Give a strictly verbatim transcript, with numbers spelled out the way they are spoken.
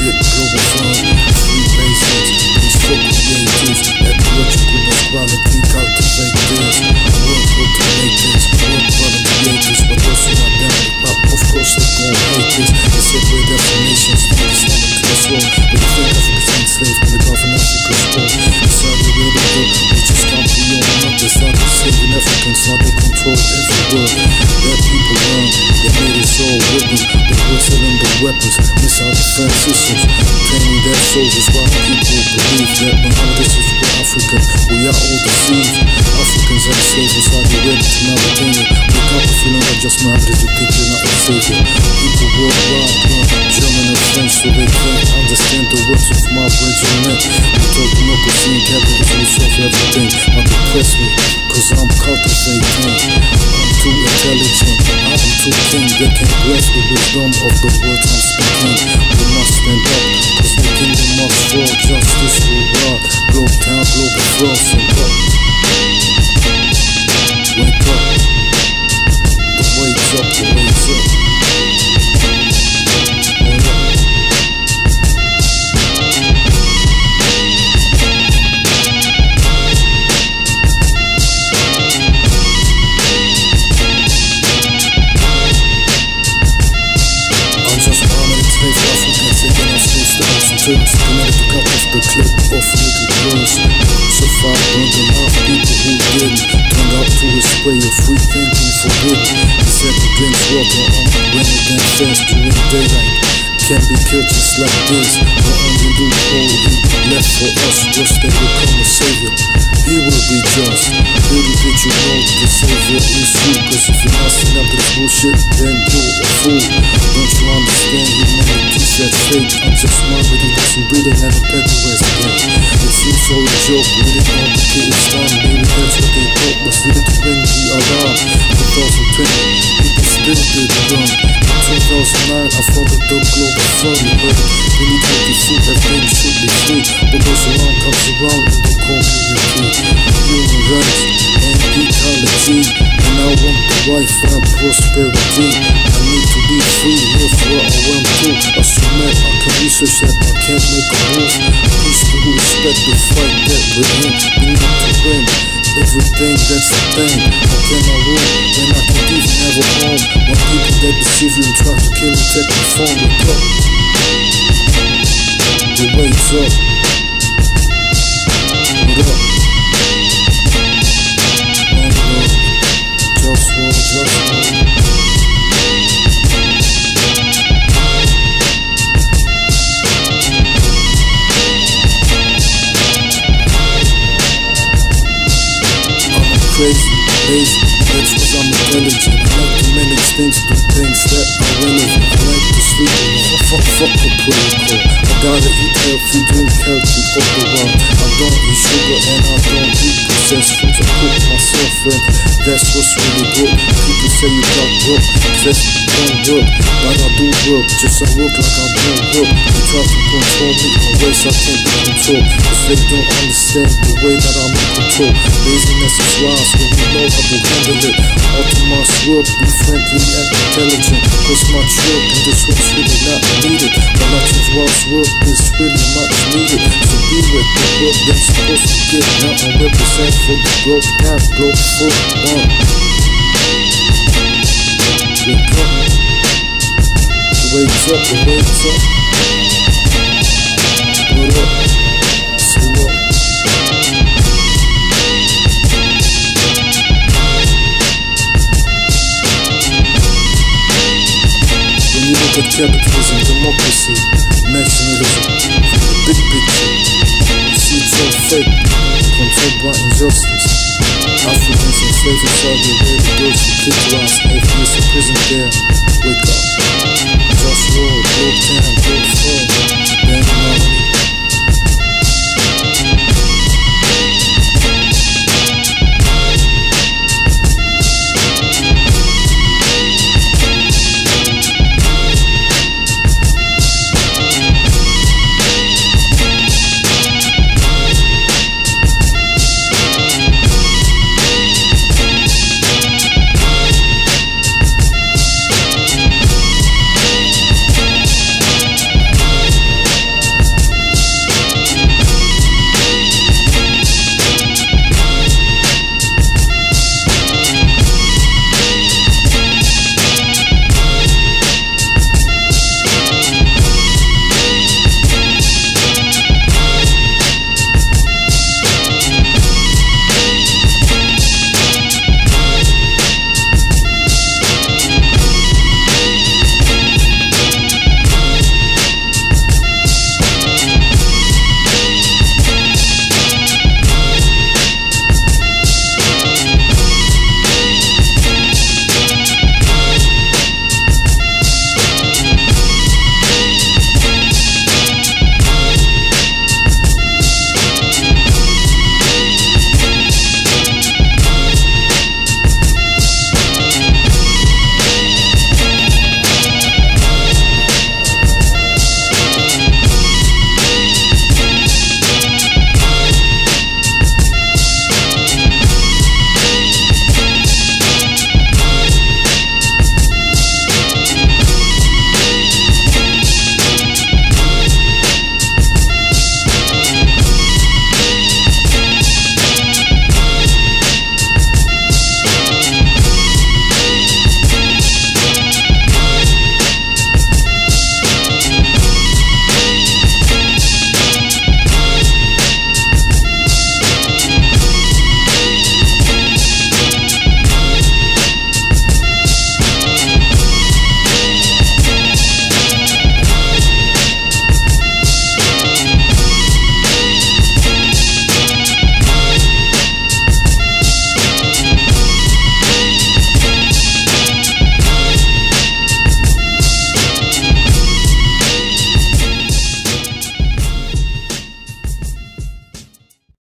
split global fund, free basics, construct creatives, ecological equality, cultivate this, work with the natives, work for the creators, but also not down the pop, of course they gon' hate this, they separate definitions, think it's not a class war, but they think Africa's enslaved in the Gulf and Africa's poor, it's all the real world, we just can't be on up, they start enslaving Africans, now they control every word, that people learn, they made us all with them, they were selling the weapons, missile defense systems, training their soldiers while people believe that none of this is for Africa, we are all deceived, Africans and slaves inside the red to Mauritania, wake up if you know not just Mohammed, you think you're not a savior, people worldwide learn German and French so they can't understand the words of my regiment, we talk democracy and capitalism will solve everything, but depress me, cause I'm cultivating, I'm too intelligent, I'm too king, they can't grasp the wisdom of the words I'm speaking, we must stand up, cause the kingdom must fall, justice will rise, globe town, global frost, and up, wake up, the wake's up, the wake's up, wake up. Turks committed to cut off the clip of little girls. So far burned them out, people who didn't turned out to his way of free thinking forbidden. He said he drinks water on when it went fast during daylight. Can't be killed just like this. The only loophole he left for us was that will come a savior. He will be just. Little did you know the savior is you. Cause if you're not standing up to this bullshit, then you're a fool. Don't you understand humanity said fate? I'm just one with you, that's breathing and a pedal rest again. It seems so a joke, we didn't know the kid is done. Maybe that's what they thought, but still to ring the alarm. twenty twenty, people still did run. In two thousand nine, I founded the global fund. You heard it, we need healthy food, everything should be free. What goes around comes around in the community. Human rights and ecology, and I want the wife and prosperity. I need to be free, live where I want to. Assume I can research that I can't make a move. Peaceful who respect the fight that we're in. We need to win everything that's a thing. How can I rule when I can't even have a home? When people that deceive you and try to kill you take the phone. Wake up, the wake's up. What up? Just war, just war. Crazy, lazy, that's cause I'm intelligent. I like to manage things, do things that are relevant. I like to sleep alone, fuck, fuck the protocol. I gotta eat healthy, drink healthy all the while. I don't eat sugar and I don't eat processed foods. I cook myself and that's what's really good. People say you got work, that don't work, but I do work. Just I work like I don't work. They try to control me in ways I can't be controlled, cause they don't understand the way that I'm in control. Laziness is wise when you know how to handle it. Autonomous work, be friendly and intelligent, cause much work in this world's really not needed. But lots of wise work is really much needed. So be with the work that's supposed to get now and represent for the growth path, growth for one. Wake up, the wake's up, the wake's up. What up? Say what? When you look at capitalism, democracy, nationalism, the big picture, you see it's all fake, controlled by injustice. Africans enslaved in Saudi Arabia, girls who kick ass, atheists in prison there. Wake up.